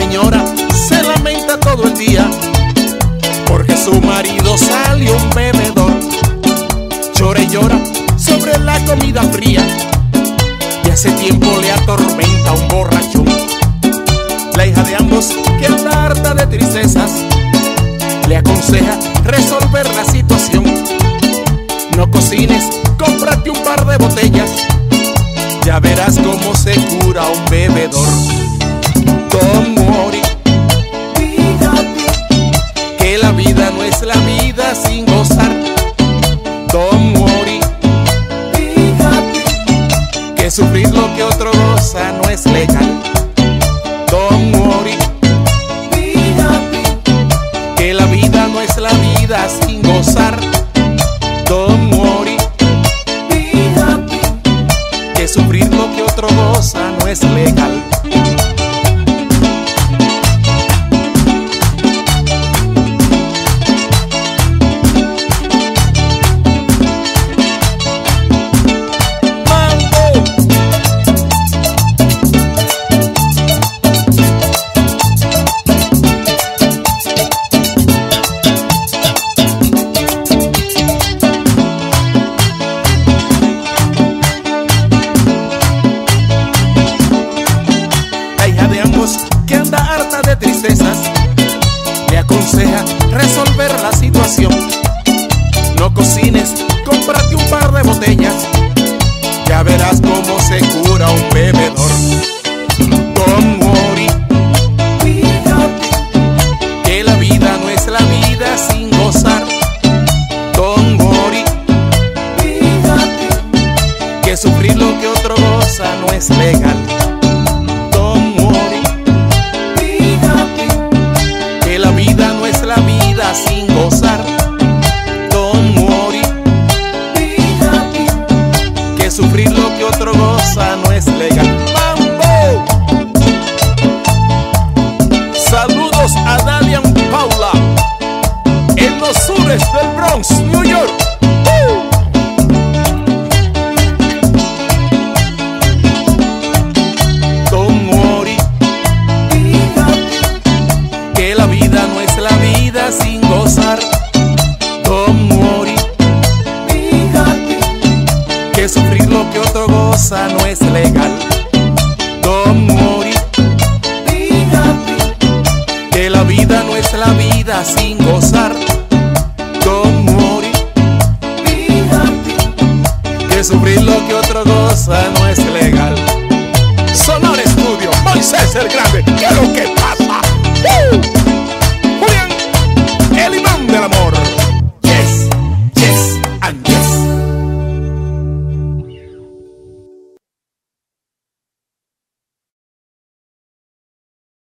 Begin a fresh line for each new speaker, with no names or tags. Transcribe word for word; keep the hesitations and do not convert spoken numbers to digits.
señora se lamenta todo el día porque su marido salió un bebedor. Llora y llora sobre la comida fría y hace tiempo le atormenta un borrachón. La hija de ambos, que anda harta de tristezas, le aconseja resolver la situación. No cocines, cómprate un par de botellas, ya verás cómo se cura un bebedor. Don Mori, que la vida no es la vida sin gozar. Don Mori, que sufrir lo que otro goza no es legal. Don Mori, que la vida no es la vida sin gozar. Don Mori, que sufrir lo que otro goza no es legal. Que anda harta de tristezas, le aconseja resolver la situación. No cocines, cómprate un par de botellas, ya verás cómo se cura un bebedor. Don Mori, que la vida no es la vida sin gozar. Don Mori, que sufrir lo que otro goza no es legal. Sin gozar. Don Mori, que sufrir lo que otro goza no es legal. ¡Mambo! Saludos a Dalian Paula en los sures del Bronx, New York. Don Mori, que la vida no es la vida sin gozar. Don Mori, que sufrir lo que otro goza no es legal. Don Mori, que la vida no es la vida sin gozar. Don Mori, que sufrir lo que otro goza no es